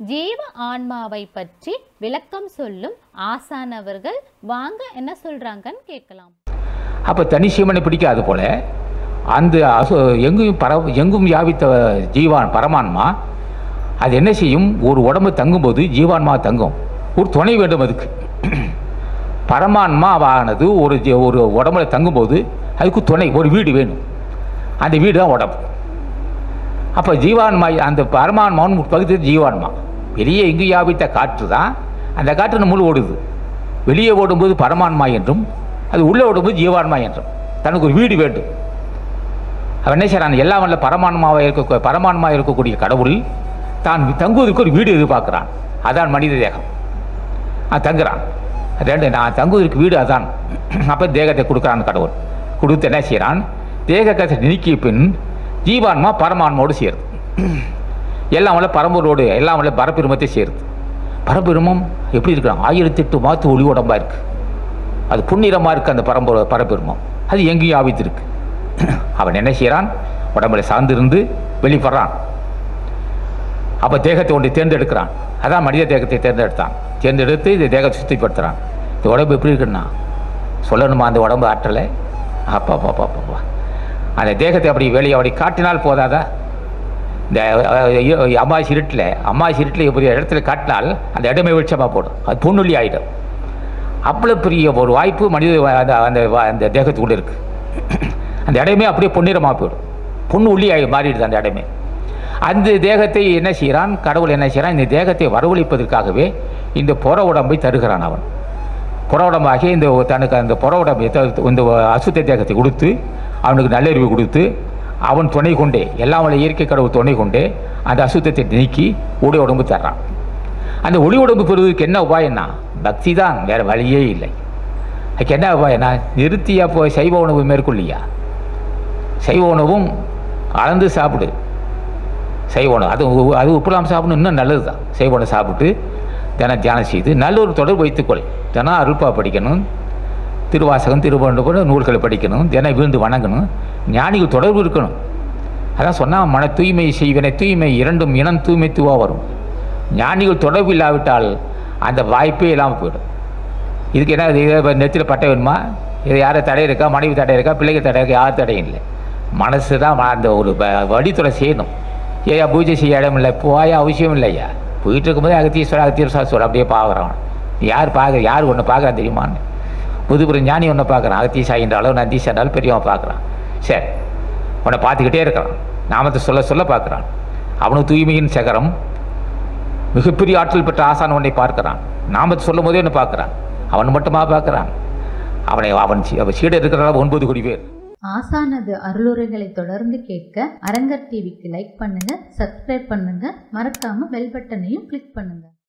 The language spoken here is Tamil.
ஜீவ ஆன்மாவை பற்றி விளக்கம் சொல்லும் ஆசான் அவர்கள் வாங்க என்ன சொல்றாங்கன்னு கேட்கலாம். அப்போ தனி சிவனை பிடிக்காது போல அந்த எங்கும் வியாபித்த ஜீவான் பரமான்மா அது என்ன செய்யும்? ஒரு உடம்பு தங்கும்போது ஜீவான்மா தங்கும், ஒரு துணை வேண்டும். அதுக்கு பரமான்மாவானது ஒரு உடம்புல தங்கும்போது அதுக்கு துணை, ஒரு வீடு வேணும். அந்த வீடு தான் உடம்பு. அப்போ ஜீவான்மா, அந்த பரமான்மான்னு பகுதி ஜீவான்மா. வெளியே எங்கு வியாபித்த காற்று தான், அந்த காற்று முழு ஓடுது. வெளியே ஓடும்போது பரமான்மா என்றும், அது உள்ளே ஓடும்போது ஜீவான்மா என்றும். தனக்கு ஒரு வீடு வேண்டும். அவன் என்ன செய்கிறான்? எல்லாம் வல்ல பரமான்மா இருக்கக்கூடிய கடவுள் தான் தங்குவதற்கு ஒரு வீடு எதிர்பார்க்குறான். அதான் மனித தேகம். தங்குறான். ரெண்டு நான் தங்குவதற்கு வீடு அதான். அப்போ தேகத்தை கொடுக்குறான் கடவுள். கொடுத்து என்ன செய்கிறான்? தேகத்தை நீக்கிய பின் ஜீவான்மா பரமான்மாவோடு சேருது. எல்லாம் வல்ல பரம்பொருளோடு எல்லாம் வல்ல பரபெருமத்தை சேருது. பரபெருமம் எப்படி இருக்கிறான்? 1008 மாத்து ஒளி உடம்பாக இருக்குது. அது புன்னிறமாக இருக்குது. அந்த பரபெருமம் அது எங்கேயும் ஆவித்திருக்கு. அவன் என்ன செய்கிறான்? உடம்புல சார்ந்திருந்து வெளிப்படுறான். அப்போ தேகத்தை ஒன்றை தேர்ந்தெடுக்கிறான். அதான் மனித தேகத்தை தேர்ந்தெடுத்து இந்த தேகத்தை சுத்திப்படுத்துகிறான். இந்த உடம்பு எப்படி இருக்குன்னா சொல்லணுமா? அந்த உடம்பு ஆற்றலை அப்பா பாப்பா பாப்பா அந்த தேகத்தை அப்படி வெளியே அப்படி காட்டினால் போதாதா? இந்த அமாவாசை இருட்டில் இப்படி இடத்துல காட்டினால் அந்த இடமே வெளிச்சமாக போடும். அது பொன்னொழி ஆகிடும். அவ்வளோ பெரிய ஒரு வாய்ப்பு மனித அந்த தேகத்துக்குள்ளே இருக்குது. அந்த இடமே அப்படியே பொன்னிறமாக போயிடும். பொண்ணு உள்ளி மாறிடுது அந்த இடமே. அந்த தேகத்தை என்ன செய்கிறான் கடவுள்? என்ன செய்கிறான்? இந்த தேகத்தை வரவழைப்பதற்காகவே இந்த புற உடம்பை தருகிறான். அவன் புற உடம்பாகி இந்த தனக்கு அந்த புற உடம்பை இந்த அசுத்த தேகத்தை கொடுத்து அவனுக்கு நல்லறிவு கொடுத்து அவன் துணை கொண்டே எல்லாம் வல்ல இயற்கை கடவுள் துணை கொண்டே அந்த அசுத்தத்தை நீக்கி ஒளி உடம்பு தர்றான். அந்த ஒளி உடம்பு பெறுவதற்கு என்ன உபாயம்னா பக்தி தான், வேறு வழியே இல்லை. அதுக்கு என்ன உபாயம்னா நிறுத்தியா போய் சைவ உணவு மேற்கொள்ளியா. சைவ உணவும் அளந்து சாப்பிடு. சைவ உணவு அது உப்புலாம் சாப்பிடணும், இன்னும் நல்லது தான். சைவ உணவு சாப்பிட்டு தியானம் செய்து நல்ல ஒரு தொடர்பு வைத்துக்கொள். தினம் அருள்பா படிக்கணும், திருவாசகம் திருவள்ளுவர் நூல்களை படிக்கணும், தினம் வீழ்ந்து வணங்கணும், ஞானிகள் தொடர்பு இருக்கணும். அதான் சொன்னால் மன தூய்மை செய்வனை தூய்மை இரண்டும் இனம் தூய்மைத்துவா வரும். ஞானிகள் தொடர்பு இல்லாவிட்டால் அந்த வாய்ப்பே இல்லாமல் போயிடும். இதுக்கு என்ன இதை நெத்தியில் பட்டை வேணுமா? இது யாரை தடை இருக்கா? மனைவி தடை இருக்கா? பிள்ளைகள் தடை இருக்கா? யார் தடையும் இல்லை. மனசு தான் அந்த ஒரு வழித்துறை செய்யணும். ஏயா பூஜை செய்ய இடம் இல்லை? போயா அவசியம் இல்லையா? போயிட்டு இருக்கும்போது அகத்தீஸ்வரர் சொல்ல அப்படியே பார்க்குறான். யார் ஒன்று பார்க்குறான் தெரியுமான்னு? புதுபுறம் ஞானி ஒன்று பார்க்குறான். அகத்தீசாயின்றாலும் நந்தீசாண்டாலும் பெரியவன் பார்க்குறான். சரி, உன்னை பார்த்துக்கிட்டே இருக்கிறான். நாமத்தை சொல்ல பார்க்குறான். அவனுக்கு தூய்மையின் சகரம் மிகப்பெரிய ஆற்றல் பெற்ற ஆசான் உன்னை பார்க்குறான். நாமத்தை சொல்லும் போதே ஒன்று பார்க்குறான். அவன் மட்டுமா பார்க்குறான்? அவன் சீடர் இருக்கிறான் 9 கோடி பேர். ஆசானது அருளுரைகளை தொடர்ந்து கேட்க அரங்கர் டிவிக்கு லைக் பண்ணுங்க, சப்ஸ்கிரைப் பண்ணுங்க, மறக்காம பெல் பட்டனையும் கிளிக் பண்ணுங்க.